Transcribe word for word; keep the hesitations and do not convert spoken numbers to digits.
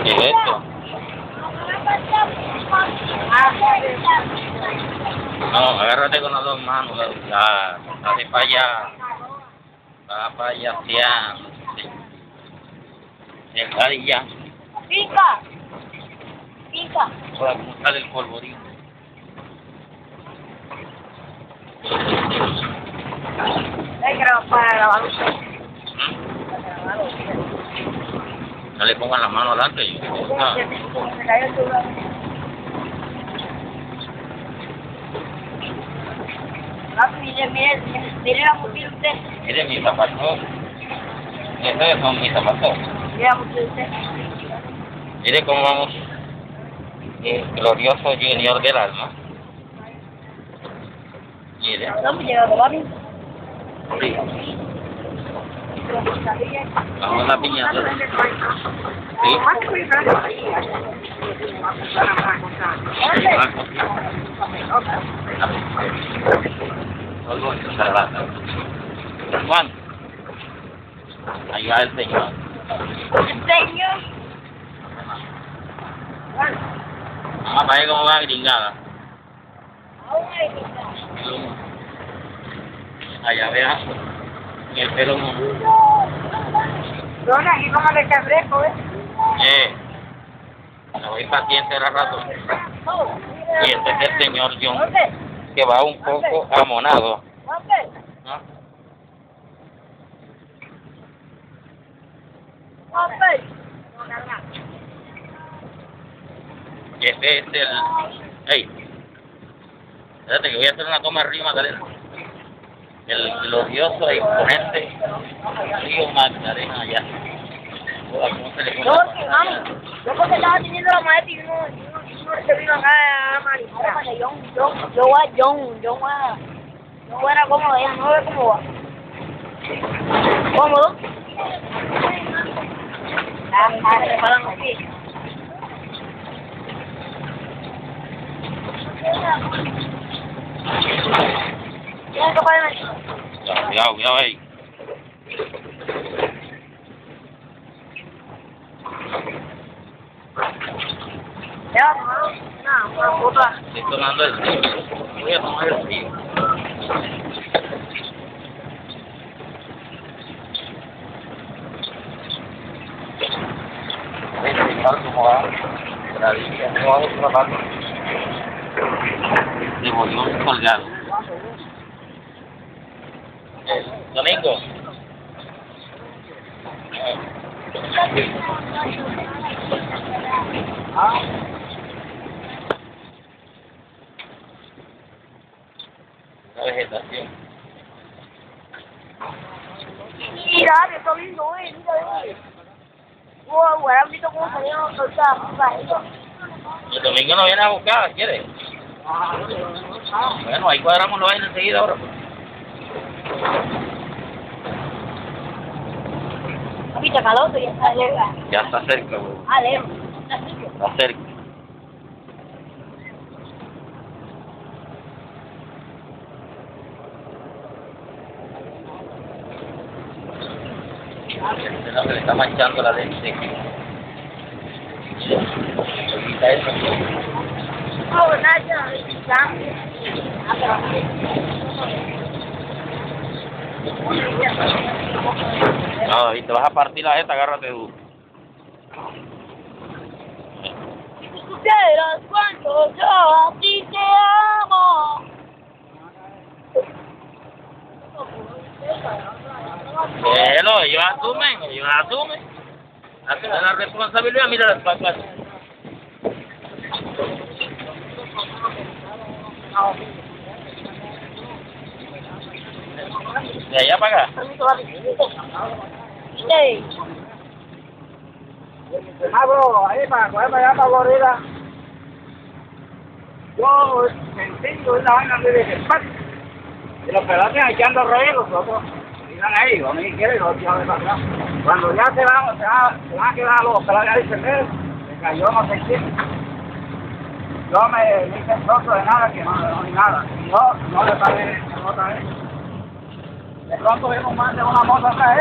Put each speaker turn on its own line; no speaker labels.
¿Qué es esto? No, agárrate con las dos manos, la, la de para allá, va para allá hacia, el ya.
Pica, pica.
Para cómo sale el polvorín.
Hay que para grabar usted.
No le pongan la mano adelante. Yo, no.
Se cayó el celular. Mire, mire, mire la mochila usted.
Mire mis zapatos. Estos son mis zapatos.
Mire la mochila usted.
Mire cómo vamos. El glorioso Junior del alma. Mire.
¿Dónde llegado, papi?
Sí. Vamos a la piñata. Sí. Juan, ahí va el señor.
¿El señor?
Vamos a ver cómo va gringada. Allá vea, en el pelo no.
Dona, ¿y cómo le está fresco, eh?
Eh, me voy paciente ahora rato. Y este es el señor John, que va un poco amonado. ¿No? Este es el... Ey, espérate que voy a hacer una toma arriba, Magdalena. El glorioso e imponente Río Magdalena allá. ¿Cómo se le pone?
No, sí, mami. Yo porque estaba teniendo la maleta y no, no, no se vino acá a Marisol. Yo, yo, yo voy a John, yo voy a... Yo voy a cómodo, ella no ve cómo va. ¿Cómodo? Ah, ah, se paran los pies. ¿Tienes que parar?
Cuidado, cuidado ahí.
Ya, no, no, una puta.
Estoy tomando el río. Voy a tomar el río. Voy a fijar cómo va. La línea, cómo va a trabajar. De bolón colgado. Eh, Domingo. Ah. La vegetación.
Mira, esto lindo, eh, mira, eh. Wow, ¿has visto cómo salieron los soldados?
El domingo no viene a buscar, ¿quiere? Bueno, ahí cuadramos los años enseguida ahora.
Ahorita calor, ya está cerca.
Ya está cerca, bro.
Ah, lejos. Está cerca.
Está cerca. Este no se le está manchando la lente. Quita eso.
Oh, Nacho, está. Ah, pero...
No, y te vas a partir la jeta, agárrate duro.
Si tú supieras cuánto yo a ti te amo.
Pero ellos asumen, ellos asumen. Asumen la responsabilidad, mira las papas. De allá para acá.
Sí.
Ah, bro, ahí para coger para allá para Florida. Yo sentí una vaina de desespero. Y los pelotes echando a reír, los otros miran ahí, no ni quieren, los tíos de para atrás. Cuando ya se van, se van, se van a quedar los pelotes ahí cerrados, se cayó no sé qué. Yo me, me hice trozo de nada, que no, no, ni nada. Y yo no le pagué otra vez. De pronto vimos más de una moto acá, ¿eh?